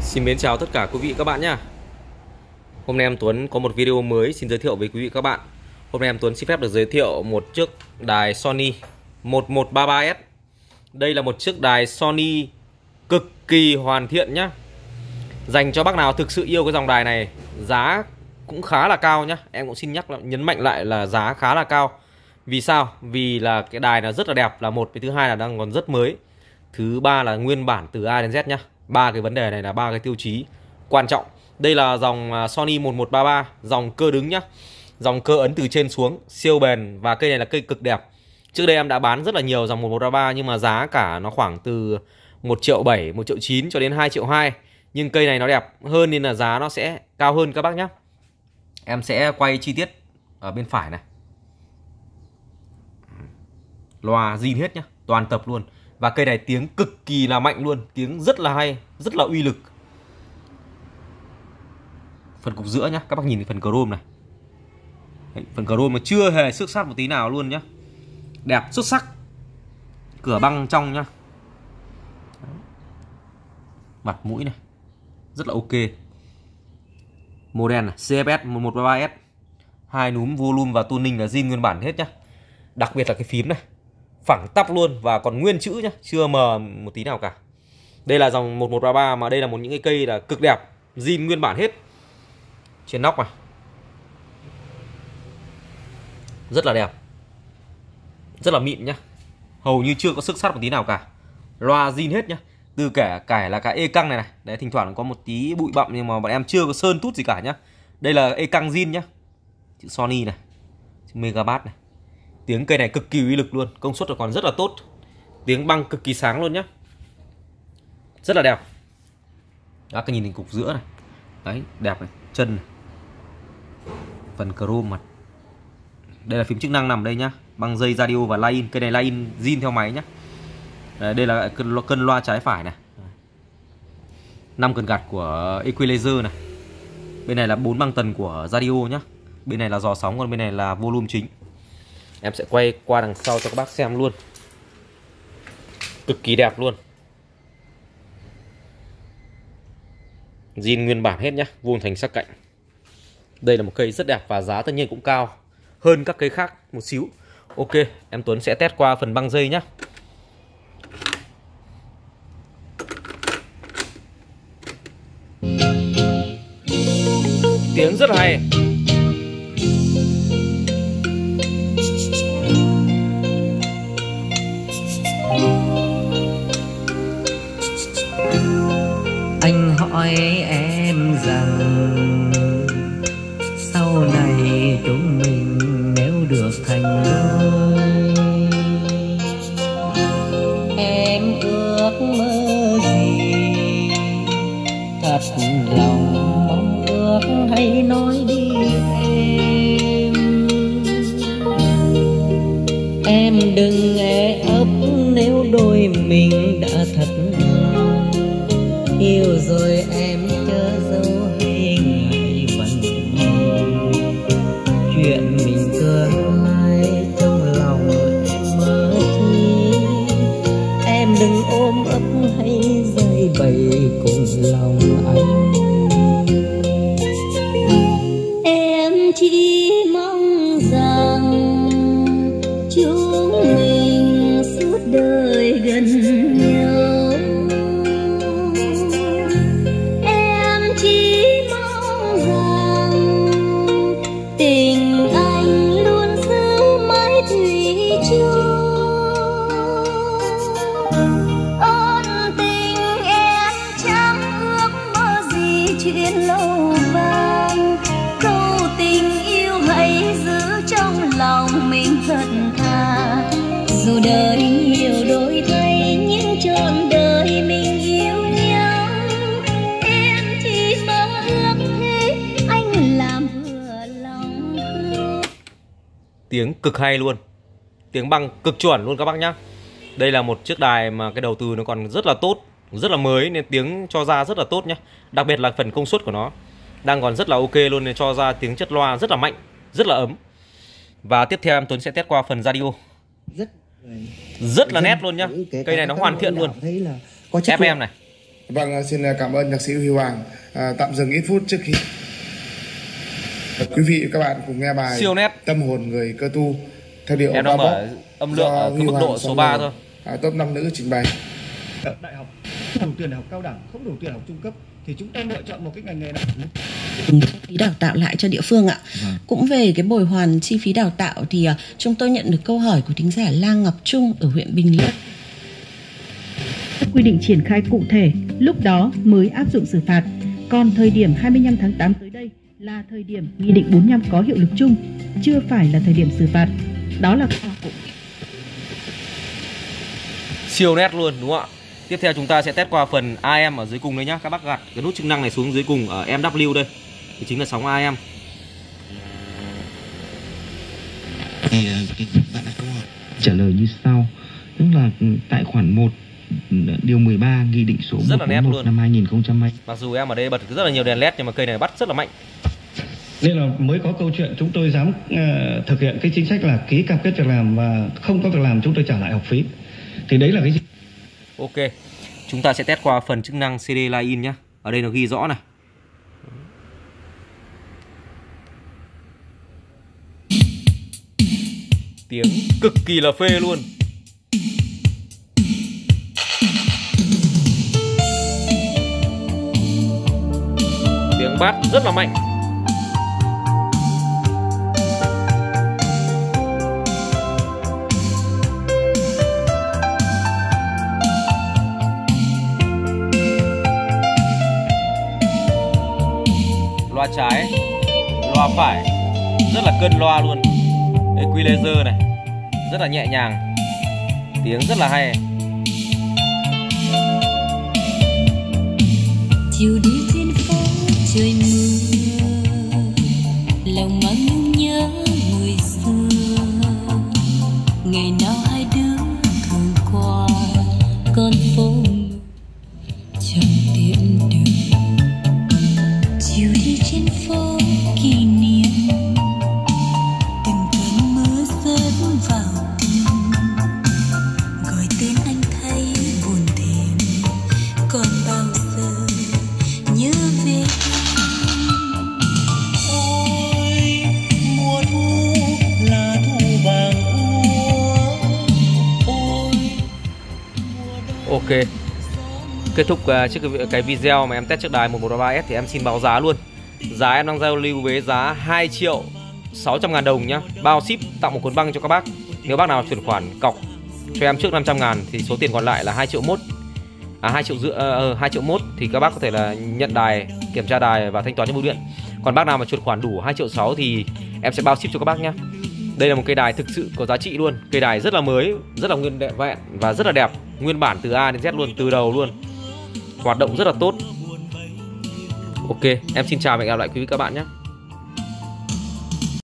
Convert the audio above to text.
Xin mến chào tất cả quý vị và các bạn nhé. Hôm nay em Tuấn có một video mới xin giới thiệu với quý vị và các bạn. Hôm nay em Tuấn xin phép được giới thiệu một chiếc đài Sony 1133S. Đây là một chiếc đài Sony cực kỳ hoàn thiện nhé. Dành cho bác nào thực sự yêu cái dòng đài này. Giá cũng khá là cao nhé. Em cũng xin nhấn mạnh lại là giá khá là cao. Vì sao? Vì là cái đài nó rất là đẹp là một, với thứ hai là đang còn rất mới. Thứ ba là nguyên bản từ A đến Z nhá. Ba cái vấn đề này là ba cái tiêu chí quan trọng. Đây là dòng Sony 1133, dòng cơ đứng nhá. Dòng cơ ấn từ trên xuống, siêu bền và cây này là cây cực đẹp. Trước đây em đã bán rất là nhiều dòng 1133 nhưng mà giá cả nó khoảng từ 1,7 triệu, 1,9 triệu cho đến 2,2 triệu. Nhưng cây này nó đẹp hơn nên là giá nó sẽ cao hơn các bác nhé. Em sẽ quay chi tiết ở bên phải này. Loa zin hết nhá, toàn tập luôn. Và cây này tiếng cực kỳ là mạnh luôn, tiếng rất là hay, rất là uy lực. Phần cục giữa nhá, các bác nhìn cái phần chrome này. Đấy, phần chrome mà chưa hề xước sát một tí nào luôn nhá. Đẹp xuất sắc. Cửa băng trong nhá. Mặt mũi này rất là ok. Model này, CFS 1133S. Hai núm volume và tuning là zin nguyên bản hết nhá. Đặc biệt là cái phím này phẳng tắp luôn và còn nguyên chữ nhá, chưa mờ một tí nào cả. Đây là dòng 1133 mà đây là những cái cây là cực đẹp, zin nguyên bản hết. Trên nóc này rất là đẹp, rất là mịn nhá, hầu như chưa có xước sắt một tí nào cả. Loa zin hết nhá, từ cả là cái e căng này này. Đấy, thỉnh thoảng có một tí bụi bặm nhưng mà bọn em chưa có sơn tút gì cả nhá. Đây là e căng zin nhá, chữ Sony này, chữ Megabass này. Tiếng cây này cực kỳ uy lực luôn, công suất còn rất là tốt. Tiếng băng cực kỳ sáng luôn nhá. Rất là đẹp. Đó, cái nhìn hình cục giữa này. Đấy, đẹp này, chân này. Phần chrome mặt. Đây là phím chức năng nằm đây nhá. Băng dây radio và line-in. Cây này line-in zin theo máy nhá. Đấy, đây là cân loa trái phải này. 5 cần gạt của equalizer này. Bên này là 4 băng tần của radio nhá. Bên này là dò sóng, còn bên này là volume chính. Em sẽ quay qua đằng sau cho các bác xem luôn. Cực kỳ đẹp luôn. Zin nguyên bản hết nhá, vuông thành sắc cạnh. Đây là một cây rất đẹp và giá tất nhiên cũng cao hơn các cây khác một xíu. Ok, em Tuấn sẽ test qua phần băng dây nhá. Tiếng rất là hay. Anh hỏi em rằng sau này chúng mình nếu được thành đôi, em ước mơ gì? Thật lòng mong ước hãy nói đi em đừng e ấp nếu đôi mình đã thật lòng. Yêu rồi em chớ dấu hay ngại vẫn chuyện mình tương lai trong lòng em mơ chi. Em đừng ôm ấp hay dây bày cùng lòng anh. Em chỉ mong rằng chúng mình suốt đời gần nhau. Tình anh luôn giữ mãi thủy chung. Ôn tình em chẳng ước mơ gì chuyện lâu vang. Câu tình yêu hãy giữ trong lòng mình thật thà. Dù đời nhiều đổi thay nhưng trọn đời mình yêu nhau. Em chỉ mong ước thế anh làm vừa lòng. Tiếng cực hay luôn. Tiếng băng cực chuẩn luôn các bác nhá. Đây là một chiếc đài mà cái đầu tư nó còn rất là tốt, rất là mới nên tiếng cho ra rất là tốt nhá. Đặc biệt là phần công suất của nó đang còn rất là ok luôn nên cho ra tiếng chất loa rất là mạnh, rất là ấm. Và tiếp theo em Tuấn sẽ test qua phần radio. Rất Rất là nét luôn nhá. Cây này nó hoàn thiện luôn. Thấy là có chất FM này. Vâng, xin cảm ơn nhạc sĩ Huy Hoàng. Tạm dừng ít phút trước khi quý vị và các bạn cùng nghe bài siêu nét Tâm hồn người cơ tu theo điệu em đang mở âm lượng ở cái mức độ số 3 thôi. Top 5 nữ trình bày. Đại học không đủ tiền để học cao đẳng, không đủ tiền học trung cấp thì chúng ta lựa chọn một cái ngành nghề nào? Phí đào tạo lại cho địa phương ạ. Cũng về cái bồi hoàn chi phí đào tạo thì chúng tôi nhận được câu hỏi của thính giả Lan Ngọc Trung ở huyện Bình Liêu. Quy định triển khai cụ thể, lúc đó mới áp dụng xử phạt. Còn thời điểm 25 tháng 8 tới đây là thời điểm Nghị định 45 có hiệu lực chung, chưa phải là thời điểm xử phạt. Đó là siêu nét luôn đúng không ạ? Tiếp theo chúng ta sẽ test qua phần AM ở dưới cùng đây nhá. Các bác gạt cái nút chức năng này xuống dưới cùng ở MW đây. Thì chính là sóng AM. Thì bạn đặt câu hỏi trả lời như sau. Tức là tại khoản 1 điều 13 Nghị định số 141 năm 2020. Mặc dù em ở đây bật rất là nhiều đèn LED nhưng mà cây này bắt rất là mạnh. Nên là mới có câu chuyện chúng tôi dám thực hiện cái chính sách là ký cam kết việc làm và không có việc làm chúng tôi trả lại học phí. Thì đấy là cái gì? Ok. Chúng ta sẽ test qua phần chức năng CD line-in nhé. Ở đây nó ghi rõ này. Tiếng cực kỳ là phê luôn. Tiếng bass rất là mạnh. Loa trái, loa phải, rất là cân loa luôn. Equalizer này, rất là nhẹ nhàng, tiếng rất là hay. Chiều đi trên phố trời mưa, lòng mang nhớ người xưa. Ngày nào hai đứa thường qua con phố trong tiệm đường. Chiều đi trên phố kỷ niệm, từng cơn mưa rớt vào tim, gọi tên anh thấy buồn thêm. Còn bao giờ nhớ về ôi mùa thu là thu vàng úa. Ok. Kết thúc trước cái video mà em test trước đài 1133S thì em xin báo giá luôn. Giá em đang giao lưu với giá 2.600.000 đồng nhá. Bao ship tặng một cuốn băng cho các bác. Nếu bác nào chuyển khoản cọc cho em trước 500.000 thì số tiền còn lại là 2 triệu mốt. 2 triệu mốt thì các bác có thể là nhận đài, kiểm tra đài và thanh toán cho bưu điện. Còn bác nào mà chuyển khoản đủ 2 triệu 6 thì em sẽ bao ship cho các bác nhá. Đây là một cây đài thực sự có giá trị luôn. Cây đài rất là mới, rất là nguyên vẹn và rất là đẹp. Nguyên bản từ A đến Z luôn, từ đầu luôn. Hoạt động rất là tốt. Ok, em xin chào và hẹn gặp lại quý vị các bạn nhé.